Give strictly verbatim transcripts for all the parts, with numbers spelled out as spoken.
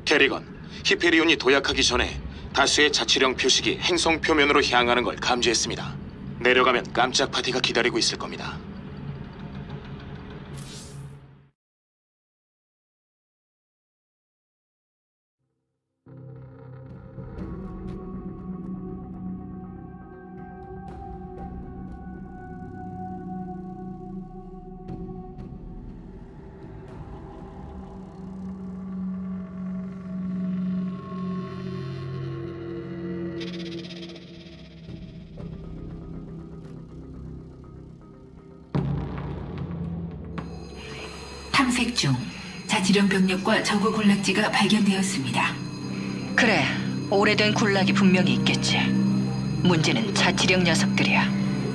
캐리건, 히페리온이 도약하기 전에 다수의 자치령 표식이 행성 표면으로 향하는 걸 감지했습니다. 내려가면 깜짝 파티가 기다리고 있을 겁니다. 탐색 중 자치령 병력과 저그 군락지가 발견되었습니다. 그래, 오래된 군락이 분명히 있겠지. 문제는 자치령 녀석들이야.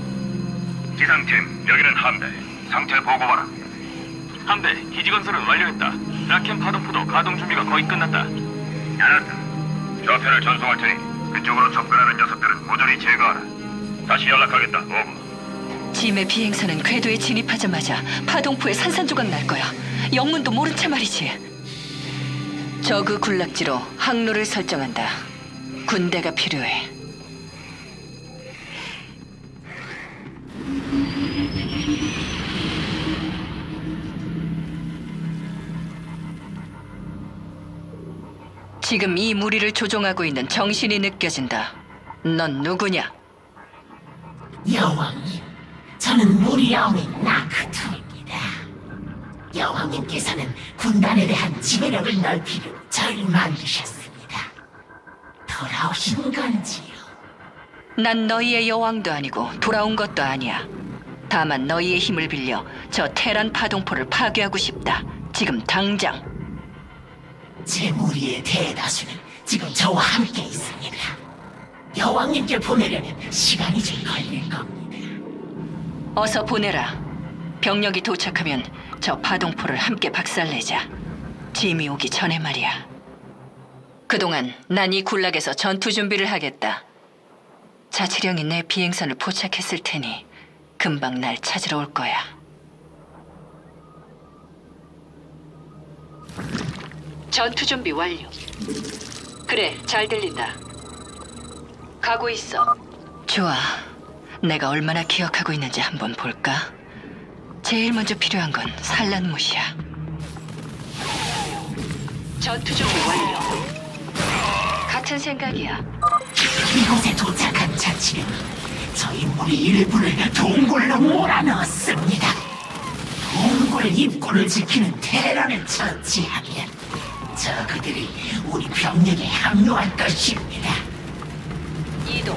기상팀, 여기는 함대. 상태 보고하라. 함대, 기지건설은 완료했다. 라켄 파동포도 가동 준비가 거의 끝났다. 알았다. 좌표를 전송할 테니 그쪽으로 접근하는 녀석들은 모조리 제거하라. 다시 연락하겠다. 오버. 짐의 비행선은 궤도에 진입하자마자 파동포에 산산조각 날 거야. 영문도 모른 채 말이지. 저그 군락지로 항로를 설정한다. 군대가 필요해. 지금 이 무리를 조종하고 있는 정신이 느껴진다. 넌 누구냐? 여왕님, 저는 무리아오의 나크투입니다. 여왕님께서는 군단에 대한 지배력을 넓히려 저를 만드셨습니다. 돌아오신 건지요? 난 너희의 여왕도 아니고 돌아온 것도 아니야. 다만 너희의 힘을 빌려 저 테란 파동포를 파괴하고 싶다. 지금 당장. 제 무리의 대다수는 지금 저와 함께 있습니다. 여왕님께 보내려면 시간이 좀 걸릴 겁니다. 어서 보내라. 병력이 도착하면 저 파동포를 함께 박살내자. 짐이 오기 전에 말이야. 그동안 난 이 군락에서 전투 준비를 하겠다. 자치령이 내 비행선을 포착했을 테니 금방 날 찾으러 올 거야. 전투 준비 완료. 그래, 잘 들린다. 가고 있어. 좋아. 내가 얼마나 기억하고 있는지 한번 볼까? 제일 먼저 필요한 건 산란못이야. 전투 준비 완료. 같은 생각이야. 이곳에 도착한 자치령이 저희 무리 일부를 동굴로 몰아넣었습니다. 동굴 입구를 지키는 테란을 처치하면 저그들이 우리 병력에 합류할 것입니다. 이동.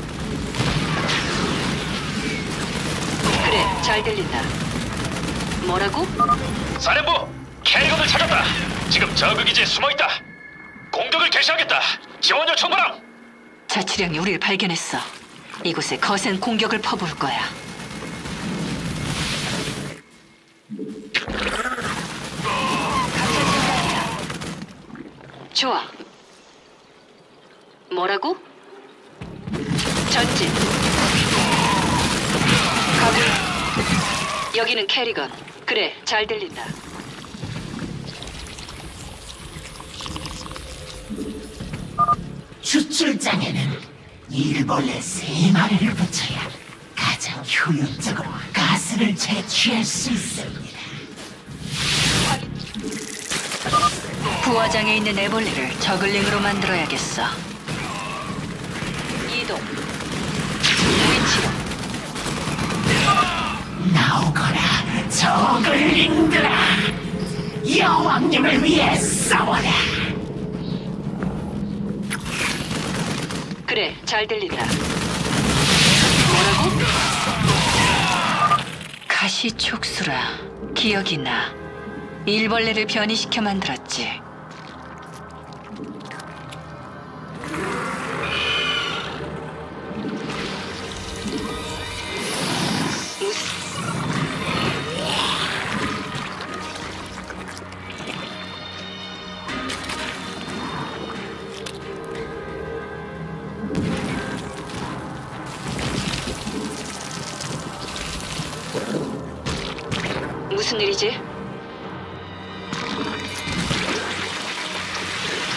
그래, 잘 들린다. 뭐라고? 사령부, 캐리건을 찾았다. 지금 저그 기지에 숨어있다. 공격을 개시하겠다. 지원 요청 바람. 자치령이 우리를 발견했어. 이곳에 거센 공격을 퍼부을 거야. 같은 생각이야. 좋아. 뭐라고? 전진. 가고. 여기는 캐리건. 그래, 잘 들린다. 추출장에는 일벌레 세 마리를 붙여야 가장 효율적으로 가스를 채취할 수 있습니다. 부화장에 있는 애벌레를 저글링으로 만들어야겠어. 이동. 위치로. 나오거라, 저글링들아! 여왕님을 위해 싸워라! 그래, 잘 들린다. 뭐라고? 가시촉수라. 기억이 나. 일벌레를 변이시켜 만들었지. 무슨 일이지?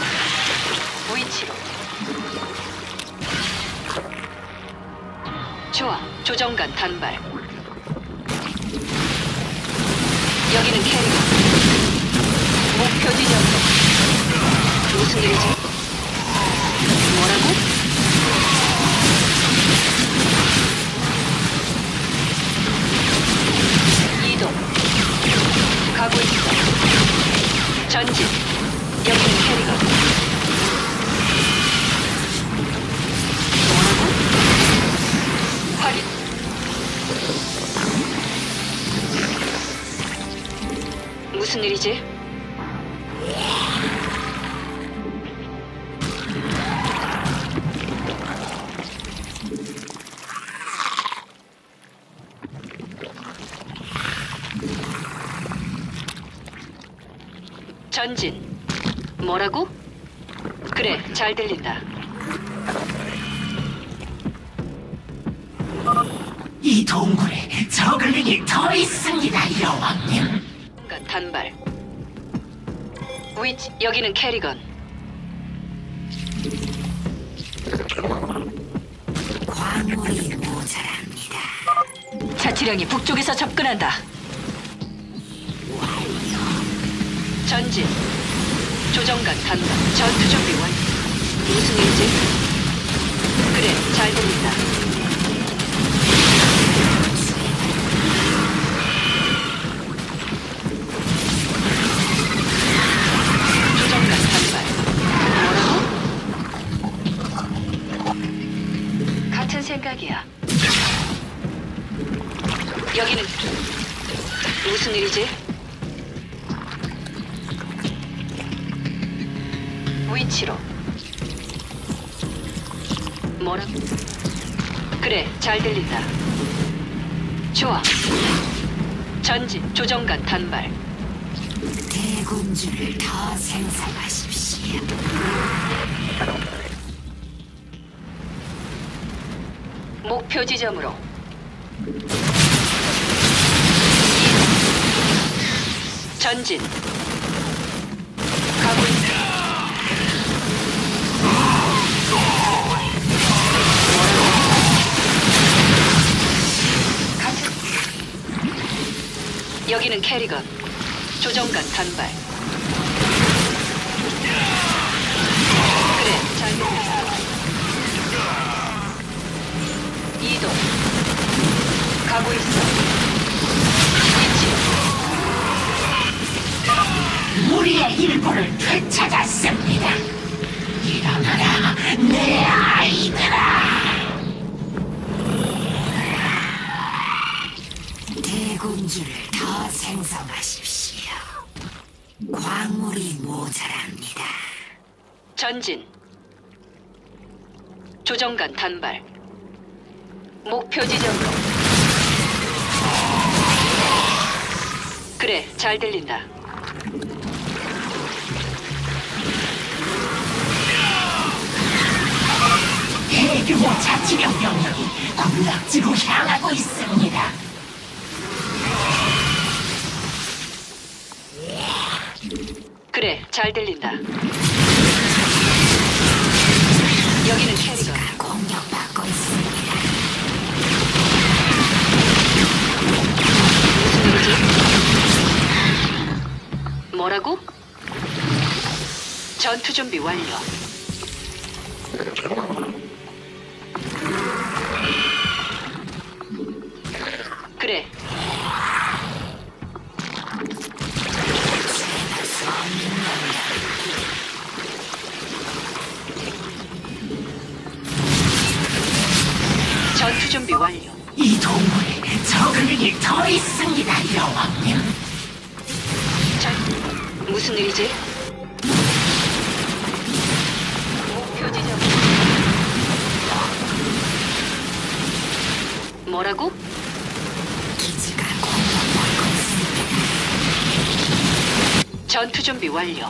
좋아. 조정관 단발. 여기는 캐리건. 목표 지점으로. 무슨 일이지? 뭐라고? 이동. 가고 있어. 전진. 여기는 캐리건. 뭐라고? 확인. 무슨 일이지? 전진. 뭐라고? 그래, 잘 들린다. 이 동굴에 저글링이 더 있습니다, 여왕님. 단발. 위치, 여기는 캐리건. 광물이 모자랍니다. 자치령이 북쪽에서 접근한다. 전진. 조정관 단발. 전투 준비 완. 무슨 일이지? 그래, 잘 들린다. 조정관 단발. 뭐라고? 같은 생각이야. 여기는 무슨 일이지? 위치로. 뭐라? 그래, 잘 들린다. 좋아. 전진, 조정관 단발. 대군주를 더 생성하십시오. 목표 지점으로. 전진. 가고 있다. 같은. 여기는 캐리건. 조정관 단발. 그래, 잘 들렸어. 이동. 가고 있어. 위치. 우리의 일부를 되찾았습니다. 일어나라, 내 아이들아. 대군주를 더 생성하십시오. 광물이 모자랍니다. 전진. 조정관 단발. 목표 지점으로. 그래, 잘 들린다. 대규모 자치령 병력이 군락지로 향하고 있습니다. 그래, 잘 들린다. 여기는 캐리건. 공격받고 있습니다. 무슨 일이지? 뭐라고? 전투 준비 완료. 그래. 전투 준비 완료. 이 동굴에 저글링이 더 있습니다, 여왕님. 전 무슨 일이지? 목표 지점. 뭐라고? 기지가 공격받고 있습니다. 전투 준비 완료.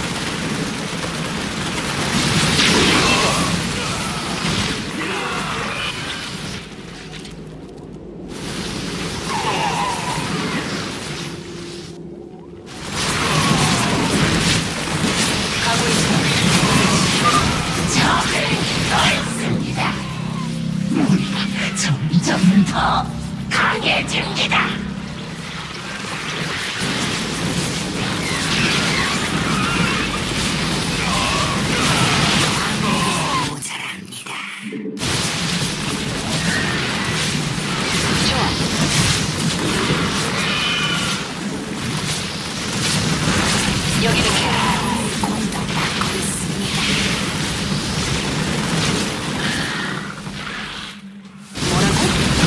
가고 있어. 저글링이 더 있습니다. 우리가 좀 강해집니다. 모자랍니다. 좋아. 여기는 캐리. 공격받고 있습니다. 뭐라고?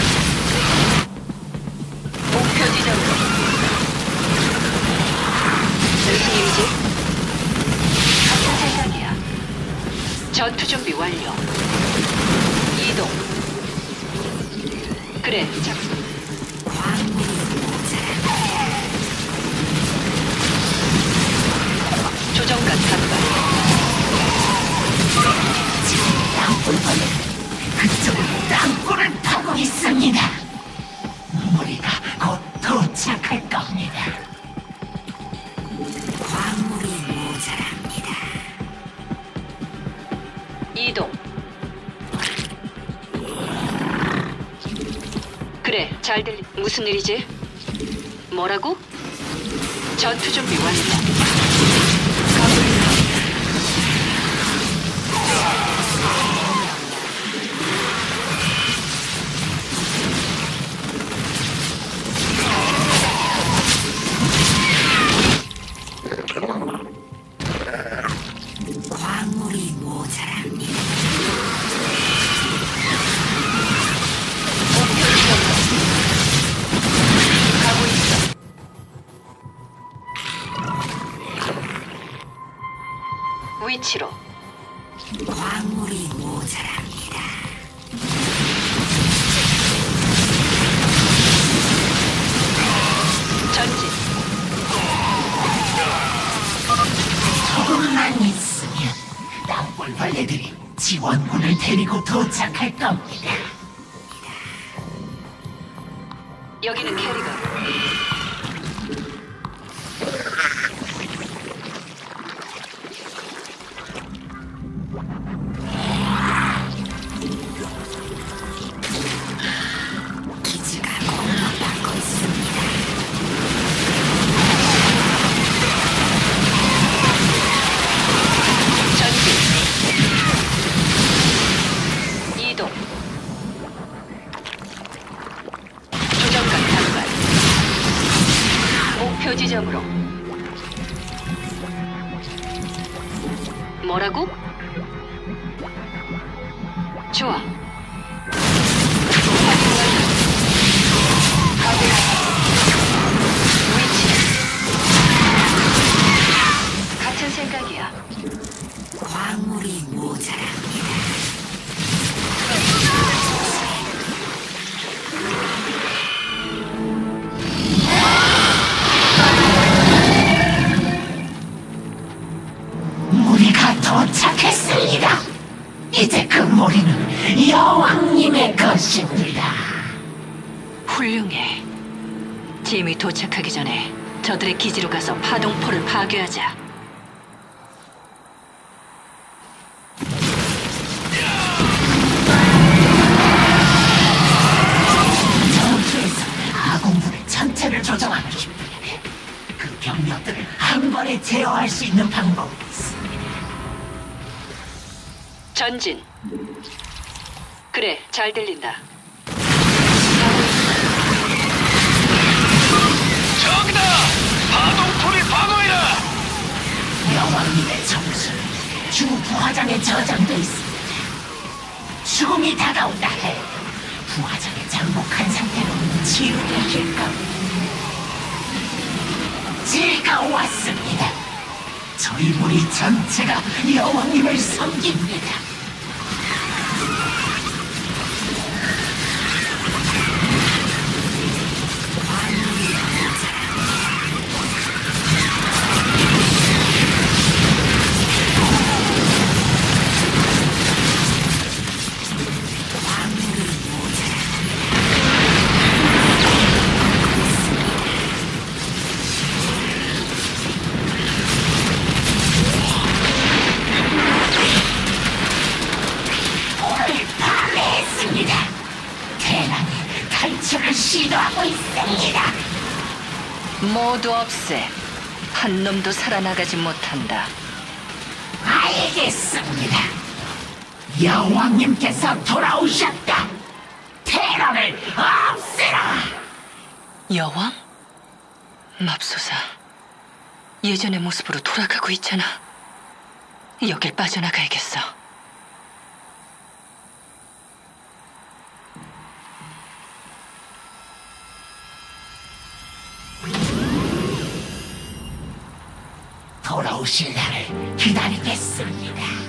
목표 지점으로. 무슨 일이지? 같은 생각이야. 전투 준비 완료. 이동. 그래, 자, 광물이 모자랍니다. 조정관 간다. 땅굴벌레 그쪽으로 땅굴을 파고 있습니다. 우리가 곧 도착할 겁니다. 광물이 모자랍니다. 이동. 그래, 잘 들리. 무슨 일이지? 뭐라고? 전투 준비 완료. 광물이 모자랍니다. 목표 지점으로. 가고 있어. 위치로. 광물이 모자랍니다. 전진. 조금만 있으면 땅굴벌레들이 지원군을 데리고 도착할 겁니다. 여기는 캐리건. 기지가 공격받고 있습니다. 전진. 이동. 조정관 단발. 목표 지점으로. 뭐라고? 좋아. 확인 완료. 가고 있어. 위치. 같은 생각이야. 광물이 모자랍니다. 우리가 도착했습니다. 이제 그 무리는 여왕님의 것입니다. 훌륭해. 짐이 도착하기 전에 저들의 기지로 가서 파동포를 파괴하자. 전투에서 아군부대 전체를 조정하고 싶으면 그 병력들을 한 번에 제어할 수 있는 방법이 있습니다. 전진. 그래, 잘 들린다. 저기다! 파동풀이 방어해라! 여왕님의 정수는 주 부화장에 저장돼 있습니다. 죽음이 다가온다 해 부화장에 장복한 상태로 치료되실 겁니다. 제가 왔습니다. 저희 무리 전체가 여왕님을 섬깁니다. 시도하고 있습니다. 모두 없애. 한 놈도 살아나가지 못한다. 알겠습니다. 여왕님께서 돌아오셨다. 테러를 없애라. 여왕? 맙소사. 예전의 모습으로 돌아가고 있잖아. 여길 빠져나가야겠어. 돌아오실 날을 기다리겠습니다.